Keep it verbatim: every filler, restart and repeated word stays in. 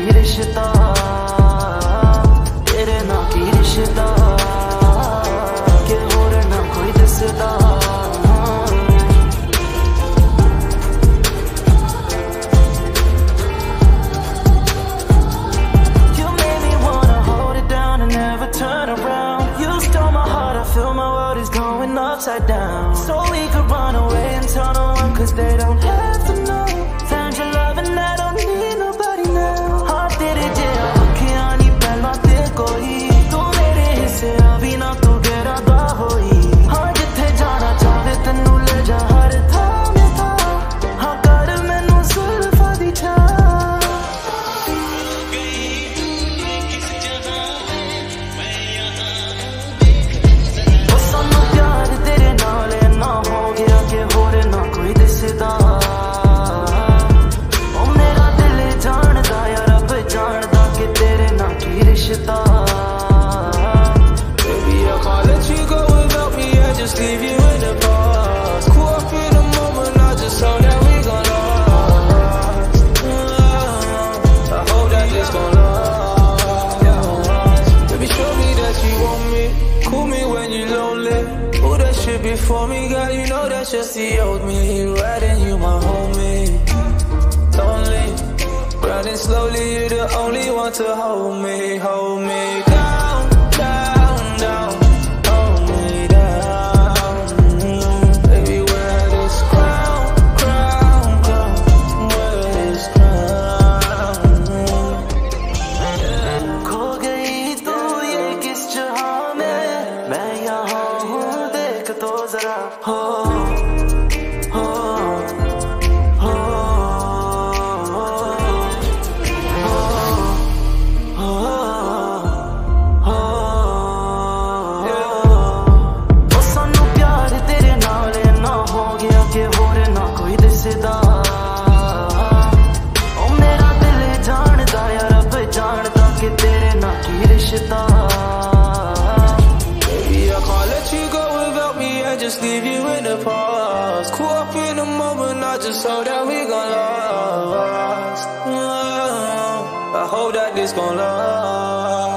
की रिश्ता, तेरे ना की रिश्ता, के होर ना कोई दसदा। You made me wanna hold it down and never turn around. You stole my heart, I feel my world is going upside down. So we could run away and tell no one, cause they don't have to know. Found your love and I don't need nobody now. हाँ तेरे जिया अखियां नी पहला ते कोई, तू मेरे हिस्से अभी ना तू गेरा दा होई। हाँ जिथे जाना चाहे तेनू ले जा हर थां में था, हाँ कर मैनू जुल्फां दी छां। ओ सानू प्यार तेरे नाल ना हो गया कि होर ना कोई दिसदा। ओ मेरा दिल जानदा या रब जानदा कि तेरे ना की रिश्ता। Baby, I can't let you go without me, I just leave you in the past. Caught up in the moment, I just hope that we gon' last. I hope that this gon' last. Baby, show me that you want me, call me when you're lonely. Oh, that shit before me, girl, you know that's just the old me. Riding you my homie, lonely, riding slowly, you're the only one to hold me, hold me down, down, down, hold me down. Baby, wear this crown, crown, crown, wear this crown. खो गई तू ये किस जहां में, मैं यहाँ हूँ देख तो जरा। हो हो हो ओ सानू प्यार तेरे नाल ना हो गया कि होर ना कोई दिसदा। ओ मेरा दिल जानदा या रब जानदा कि तेरे ना की रिश्ता। Baby, I can't let you go without me, I just leave you in the past. Caught up in the moment, I just hope that we gon' last. I hope that this gon' last.